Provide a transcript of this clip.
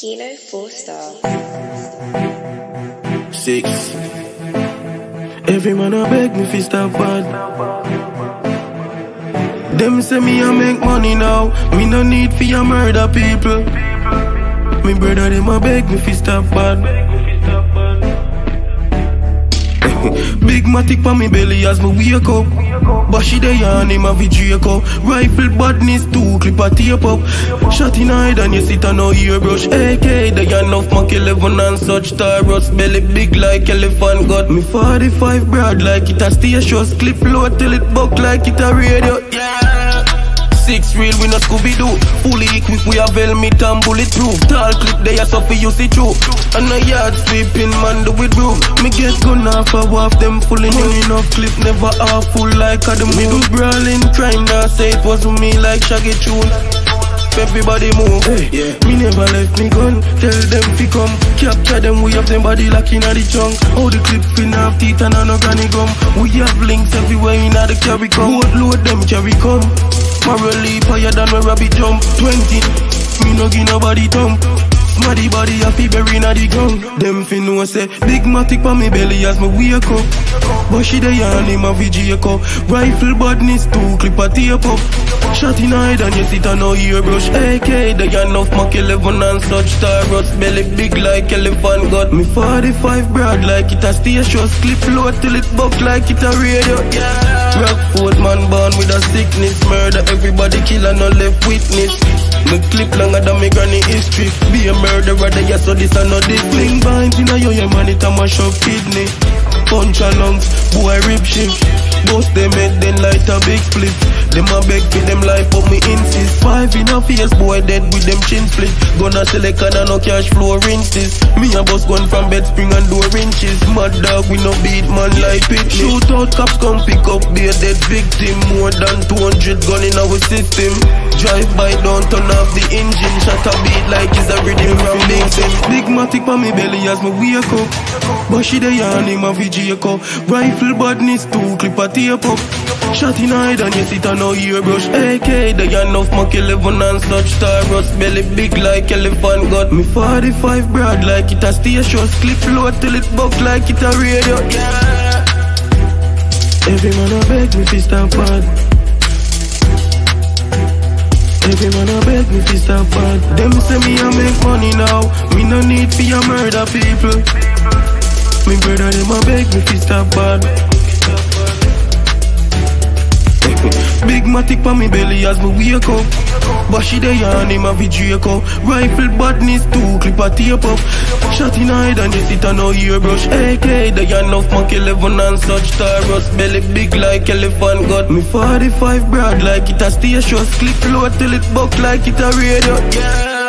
Kilo 4-star. 6. Every man a beg me fi stop bad. Them say me a make money now. Me no need fi a murder people. Me brother them a beg me fi stop bad. Big Matic pa me belly as me wake up. But she dey on him a Draco. Rifle badness too, clip a tape up. Shot in hide and you sit on no earbrush. AK, they enough Mach 11 and such. Taurus belly big like elephant gut. Me 45 broad like it a stations. Clip low till it buck like it a radio. Yeah. 6 real, we not Scooby-Doo. Fully equipped, we have helmet and bulletproof. Tall clip, they are so for you see true. And a yard sweeping man do with roof. Me get gun off a waff, them fully new enough clip. Never half full like a the middle brawling. Trying to say it was me like Shaggy tune. Everybody move, hey, yeah. Me never left me gun. Tell them fi come, capture them. We have them body locking at the trunk. How the clip fin have teeth and no granny gum. We have links everywhere in the carry come. Load them carry come. Morally higher than where rabbit jump. 20, me no give nobody thump. Smaddy body happy bury inna the ground. Them fi know say Big Matic pa me belly as me wake up. But she dey on him a Draco. Rifle badness too, clip a tape up. Shot in hide and you sit on no earbrush. AK, they enough Mach 11 and such. Taurus belly big like elephant gut. Me 45 broad like it a stations. Clip low till it buck like it a radio. Yeah. Rockford man born with a sickness. Murder everybody, kill and no left witness. Me clip longer than me granny history. Be a murderer, they so this and not this. Fling binds in a yo, man, it a mash up kidney. Punch a lungs, boy rib shift. Bust them head, then light a big flip. Them a beg for them life, but me insist. 5 in a face, boy dead with them chin split. Gonna select and no cash flow rinses. Me a bus gun from bed spring and door inches. Mad dog, we no beat man like it. Shoot out cops, come pick up, be a dead victim. More than 200 gun in our system. Drive by, don't turn off the engine. Shot a beat like it's a rhythm from Dixon. Big Matic pa me belly as me wake up. But she dey on him a Draco. Rifle badness too, clip a tape up. Shot in hide and you sit on no earbrush. AK, they enough Mach 11 and such. Taurus belly big like elephant gut. Me 45 broad like it a stations. Clip low till it buck like it a radio. Yeah. Every man a beg me fi stop bad. Every man a beg me fi stop bad. Them say me a make money now. Me no need fi a murder people. Me brother them a beg me fi stop bad. Big Matic pa me belly as me wake up. But she dey on him a Draco. Rifle badness too, clip a tape up. Shot in hide and you sit on no earbrush. AK, they enough Mach 11 and such. Taurus belly big like elephant gut. Me 45 broad like it a stations. Clip low till it buck like it a radio. Yeah.